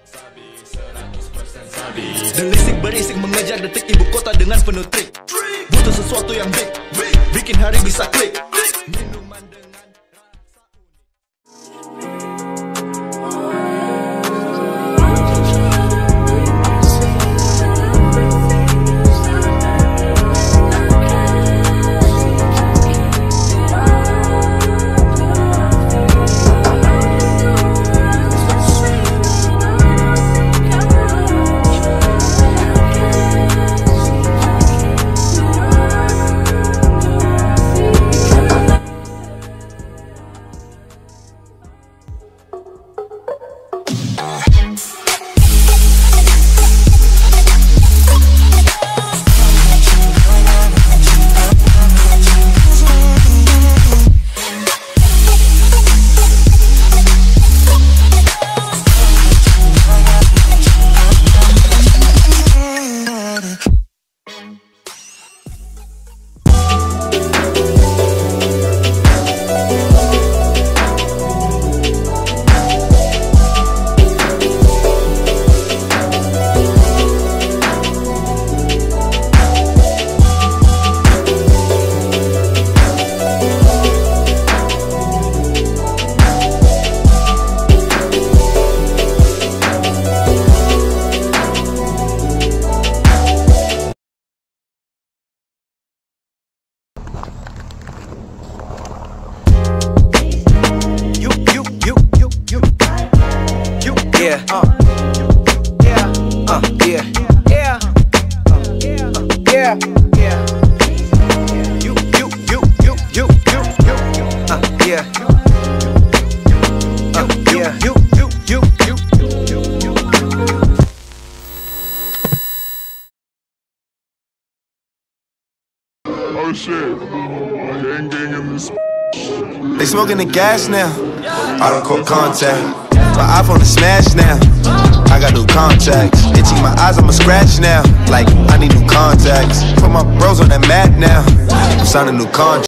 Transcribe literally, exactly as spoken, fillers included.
Delisik berisik mengejar detik ibu kota dengan penuh trik. Butuh sesuatu yang big, bikin hari bisa klik. Minuman dengan rasa unik. Yeah, uh, yeah, uh, yeah, yeah, uh, yeah, yeah. You, you, you, you, you, you, you, uh, yeah, uh, yeah, you, you, you, you, you, you. Oh shit, gang gang in this. They smoking the gas now. I don't call contact. My iPhone is smashed now. I got new contacts. Itching my eyes, I'ma scratch now. Like I need new contacts. Put my bros on that mat now. I'm signing new contract.